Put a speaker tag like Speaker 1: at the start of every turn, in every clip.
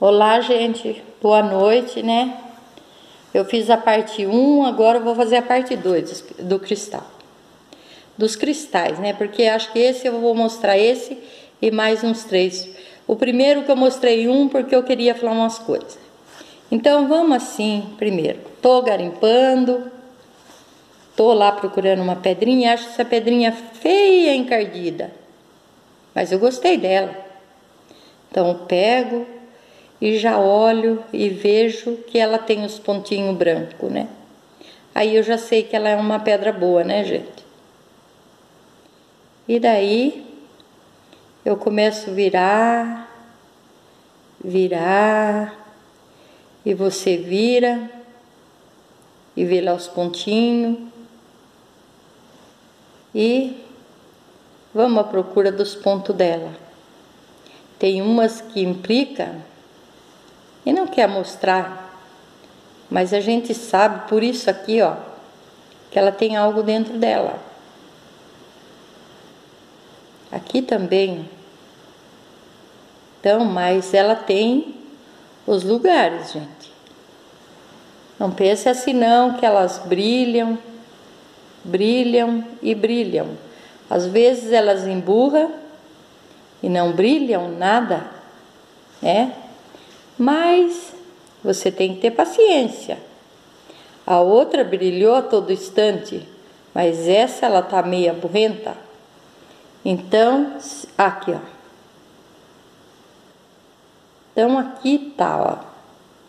Speaker 1: Olá, gente, boa noite, né? Eu fiz a parte 1, agora eu vou fazer a parte 2 do cristal. Dos cristais, né? Porque acho que esse eu vou mostrar esse e mais uns 3. O primeiro que eu mostrei porque eu queria falar umas coisas. Então vamos assim, primeiro. Tô garimpando, tô lá procurando uma pedrinha, acho essa pedrinha feia, encardida. Mas eu gostei dela. Então eu pego e já olho e vejo que ela tem os pontinhos brancos, né? Aí eu já sei que ela é uma pedra boa, né, gente? E daí eu começo a virar, e você vira e vê lá os pontinhos. E vamos à procura dos pontos dela. Tem umas que implica e não quer mostrar, mas a gente sabe por isso aqui, ó, que ela tem algo dentro dela. Aqui também. Então, mas ela tem os lugares, gente. Não pense assim não, que elas brilham, brilham e brilham. Às vezes elas emburram e não brilham nada, né? Mas você tem que ter paciência. A outra brilhou a todo instante, mas essa ela tá meio aburrenta. Então, aqui, ó. Então aqui tá, ó.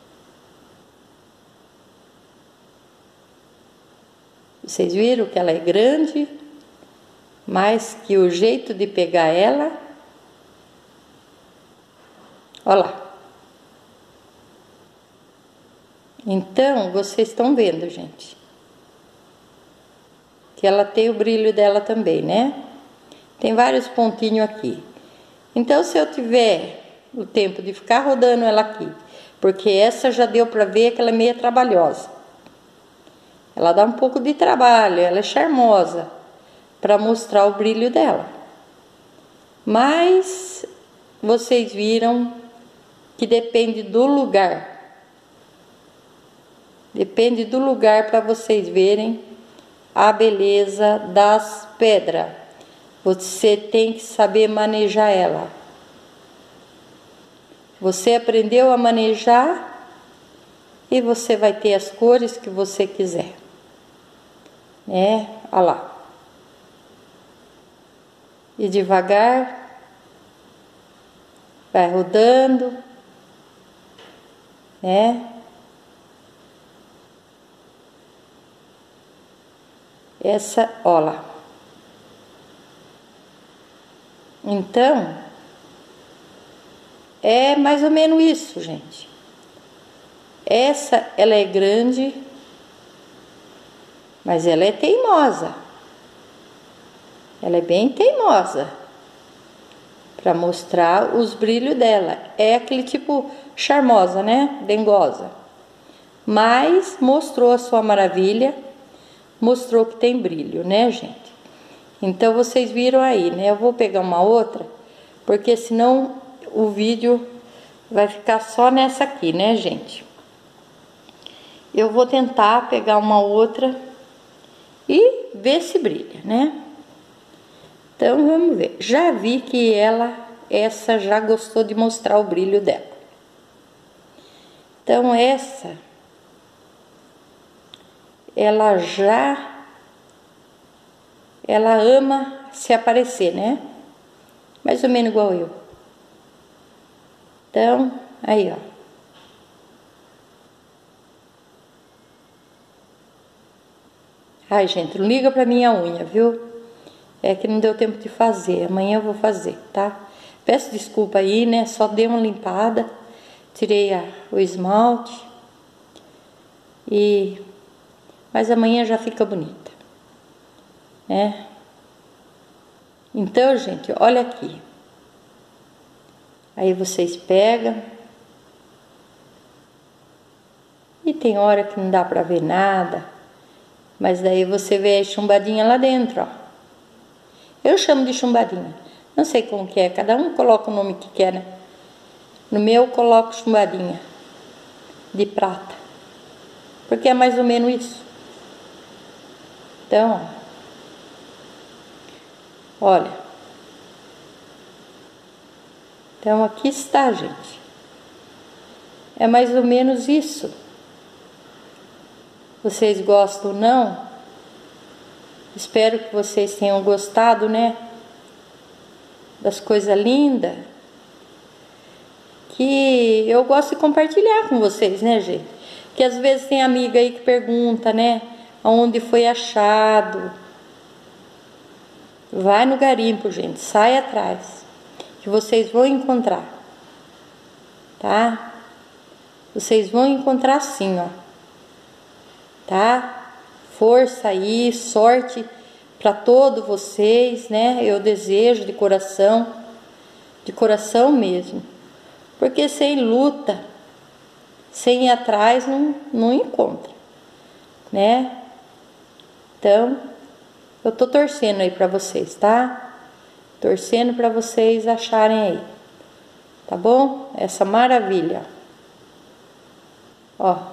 Speaker 1: Vocês viram que ela é grande, mas que o jeito de pegar ela, ó lá. Então, vocês estão vendo, gente, que ela tem o brilho dela também, né? Tem vários pontinhos aqui. Então, se eu tiver o tempo de ficar rodando ela aqui, porque essa já deu para ver que ela é meio trabalhosa. Ela dá um pouco de trabalho, ela é charmosa para mostrar o brilho dela. Mas vocês viram que depende do lugar. Depende do lugar para vocês verem a beleza das pedras. Você tem que saber manejar ela. Você aprendeu a manejar e você vai ter as cores que você quiser. Olha lá. E devagar vai rodando, né? Essa, ó lá. Então, é mais ou menos isso, gente. Essa, ela é grande, mas ela é teimosa. Ela é bem teimosa para mostrar os brilhos dela. É aquele tipo charmosa, né? Dengosa. Mas mostrou a sua maravilha, mostrou que tem brilho, né, gente? Então vocês viram aí, né? Eu vou pegar uma outra, porque senão o vídeo vai ficar só nessa aqui, né, gente? Eu vou tentar pegar uma outra e ver se brilha, né? Então vamos ver. Já vi que essa já gostou de mostrar o brilho dela. Então essa, ela ama se aparecer, né? Mais ou menos igual eu. Então, aí, ó. Ai, gente, não liga pra minha unha, viu? É que não deu tempo de fazer. Amanhã eu vou fazer, tá? Peço desculpa aí, né? Só dei uma limpada. Tirei o esmalte. Mas amanhã já fica bonita, né? Então, gente, olha aqui. Aí vocês pegam. E tem hora que não dá pra ver nada. Mas daí você vê a chumbadinha lá dentro, ó. Eu chamo de chumbadinha. Não sei como que é, cada um coloca o nome que quer, né? No meu eu coloco chumbadinha de prata, porque é mais ou menos isso. Então, olha. Então aqui está, gente. É mais ou menos isso. Vocês gostam ou não? Espero que vocês tenham gostado, né? Das coisas lindas. Que eu gosto de compartilhar com vocês, né, gente? Que às vezes tem amiga aí que pergunta, né? Aonde foi achado? Vai no garimpo, gente. Sai atrás. Que vocês vão encontrar. Tá? Vocês vão encontrar sim, ó. Tá? Força aí, sorte para todos vocês, né? Eu desejo de coração mesmo. Porque sem luta, sem ir atrás, não encontra, né? Então, eu tô torcendo aí para vocês, tá? Torcendo para vocês acharem aí, tá bom? Essa maravilha, ó,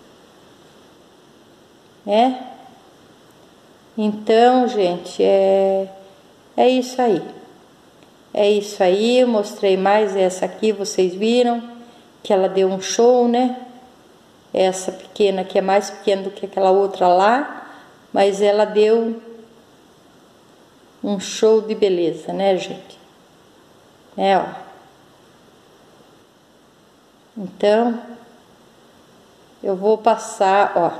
Speaker 1: né? Então, gente, é isso aí. É isso aí, eu mostrei mais essa aqui, vocês viram que ela deu um show, né? Essa pequena aqui é mais pequena do que aquela outra lá, mas ela deu um show de beleza, né, gente? Ó. Então, eu vou passar, ó.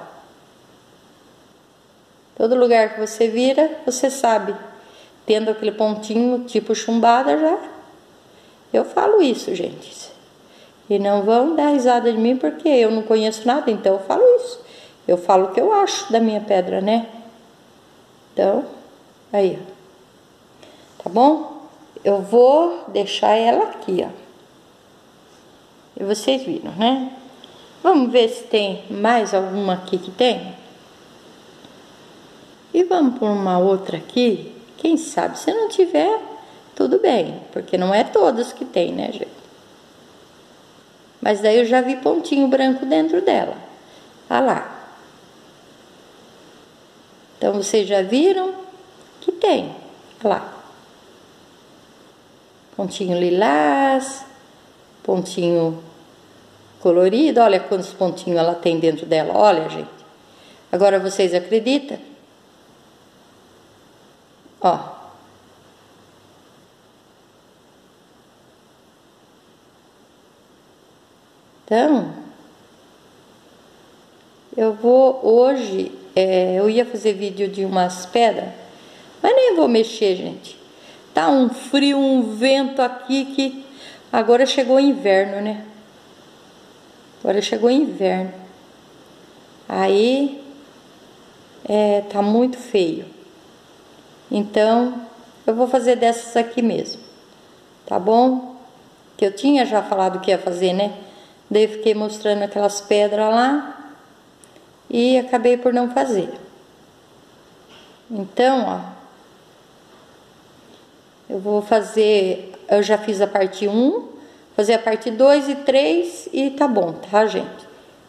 Speaker 1: Todo lugar que você vira, você sabe. Tendo aquele pontinho tipo chumbada já. Eu falo isso, gente. E não vão dar risada de mim porque eu não conheço nada, então eu falo isso. Eu falo o que eu acho da minha pedra, né? Então, aí, ó. Tá bom? Eu vou deixar ela aqui, ó. E vocês viram, né? Vamos ver se tem mais alguma aqui que tem. E vamos por uma outra aqui. Quem sabe, se não tiver, tudo bem. Porque não é todas que tem, né, gente? Mas daí eu já vi pontinho branco dentro dela. Olha lá. Então, vocês já viram que tem. Olha lá. Pontinho lilás. Pontinho colorido. Olha quantos pontinhos ela tem dentro dela. Olha, gente. Agora, vocês acreditam? Ó. Então, eu vou hoje, eu ia fazer vídeo de umas pedras, mas nem vou mexer, gente. Tá um frio, um vento aqui que agora chegou o inverno, né? Agora chegou o inverno. Aí, tá muito feio. Então, eu vou fazer dessas aqui mesmo, tá bom? Que eu tinha já falado que ia fazer, né? Daí eu fiquei mostrando aquelas pedras lá e acabei por não fazer. Então, ó, eu vou fazer, eu já fiz a parte 1, fazer a parte 2 e 3 e tá bom, tá, gente?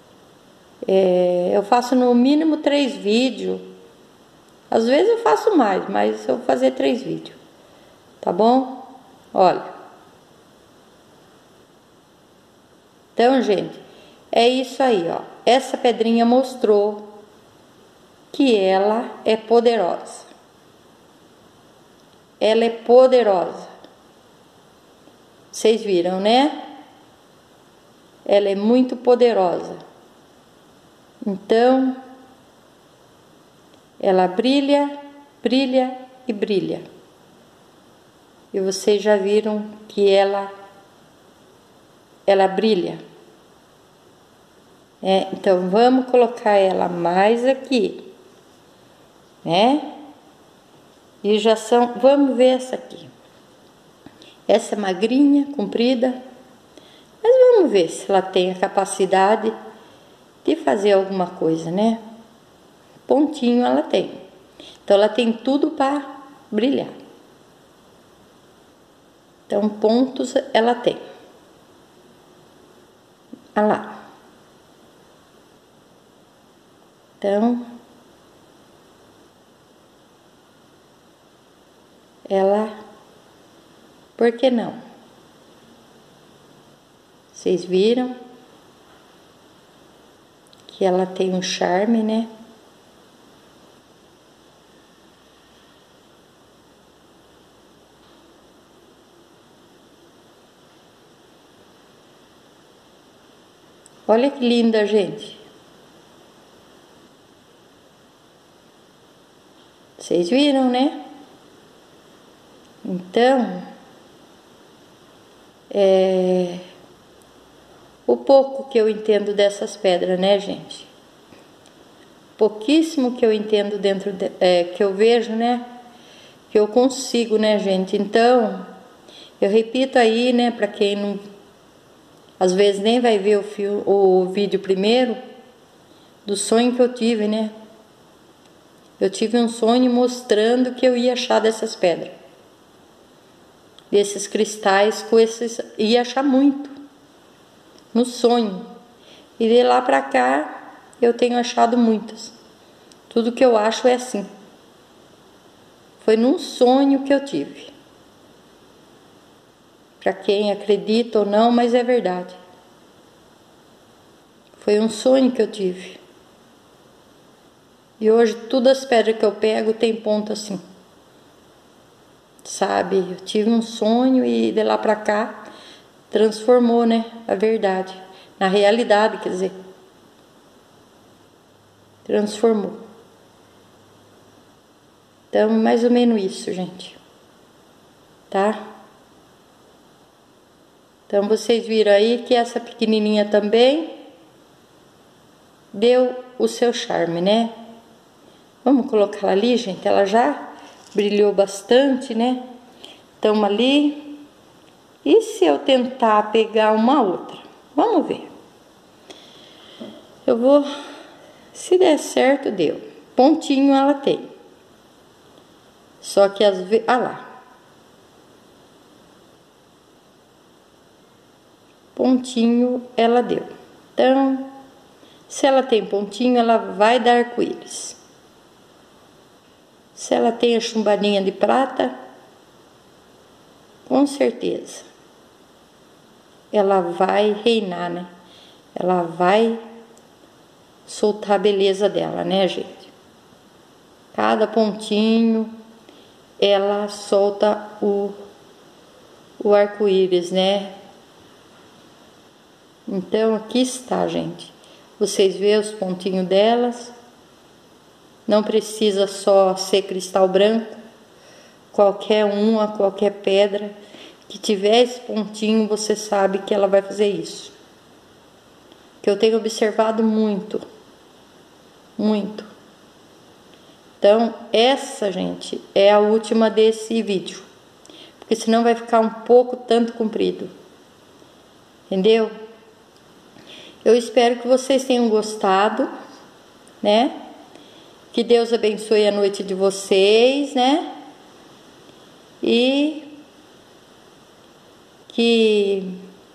Speaker 1: Eu faço no mínimo 3 vídeos. Às vezes eu faço mais, mas eu vou fazer 3 vídeos, tá bom? Olha. Então, gente, é isso aí, ó. Essa pedrinha mostrou que ela é poderosa. Ela é poderosa. Vocês viram, né? Ela é muito poderosa. Então, ela brilha, brilha e brilha. E vocês já viram que ela brilha. Então, vamos colocar ela mais aqui, né? E já são, vamos ver essa aqui. Essa é magrinha, comprida. Mas vamos ver se ela tem a capacidade de fazer alguma coisa, né? Pontinho ela tem. Então, ela tem tudo para brilhar. Então, pontos ela tem. Olha lá. Então, ela, por que não? Vocês viram que ela tem um charme, né? Olha que linda, gente. Vocês viram, né? Então, o pouco que eu entendo dessas pedras, né, gente? Pouquíssimo que eu entendo dentro, que eu vejo, né? Que eu consigo, né, gente? Então, eu repito aí, né, para quem não, às vezes nem vai ver o vídeo primeiro, do sonho que eu tive, né? Eu tive um sonho mostrando que eu ia achar dessas pedras, desses cristais, com esses, ia achar muito no sonho. E de lá pra cá eu tenho achado muitas. Tudo que eu acho é assim. Foi num sonho que eu tive. Para quem acredita ou não, mas é verdade. Foi um sonho que eu tive. E hoje todas as pedras que eu pego tem ponta assim. Sabe? Eu tive um sonho e de lá pra cá transformou, né? A verdade. Na realidade, quer dizer. Transformou. Então, mais ou menos isso, gente. Tá? Então, vocês viram aí que essa pequenininha também deu o seu charme, né? Vamos colocar ela ali, gente. Ela já brilhou bastante, né? Então, ali. E se eu tentar pegar uma outra? Vamos ver. Eu vou... Se der certo, deu. Pontinho ela tem. Só que às vezes... Ah lá. Pontinho ela deu. Então, se ela tem pontinho, ela vai dar arco-íris. Se ela tem a chumbadinha de prata, com certeza ela vai reinar, né? Ela vai soltar a beleza dela, né, gente? Cada pontinho ela solta o arco-íris, né? Então aqui está, gente. Vocês vê os pontinhos delas. Não precisa só ser cristal branco. Qualquer uma, qualquer pedra que tiver esse pontinho, você sabe que ela vai fazer isso. Que eu tenho observado muito. Muito. Então, essa, gente, é a última desse vídeo. Porque senão vai ficar um pouco tanto comprido. Entendeu? Eu espero que vocês tenham gostado, né? Que Deus abençoe a noite de vocês, né? E que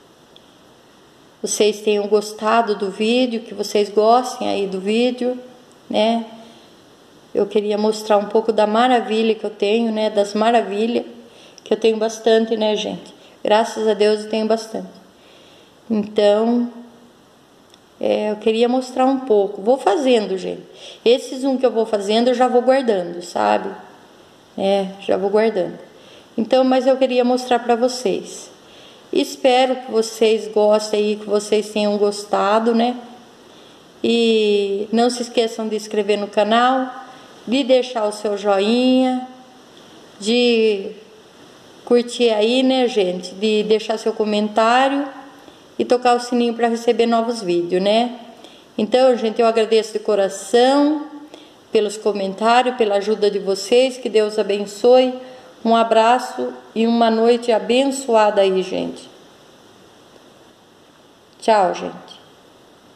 Speaker 1: vocês tenham gostado do vídeo, que vocês gostem aí do vídeo, né? Eu queria mostrar um pouco da maravilha que eu tenho, né? Das maravilhas, que eu tenho bastante, né, gente? Graças a Deus eu tenho bastante. Então, eu queria mostrar um pouco. Vou fazendo, gente. Esses que eu vou fazendo, eu já vou guardando, sabe? Já vou guardando. Então, mas eu queria mostrar para vocês. Espero que vocês gostem aí, que vocês tenham gostado, né? E não se esqueçam de inscrever no canal, de deixar o seu joinha, de curtir aí, né, gente? De deixar seu comentário e tocar o sininho para receber novos vídeos, né? Então, gente, eu agradeço de coração pelos comentários, pela ajuda de vocês, que Deus abençoe. Um abraço e uma noite abençoada aí, gente. Tchau, gente.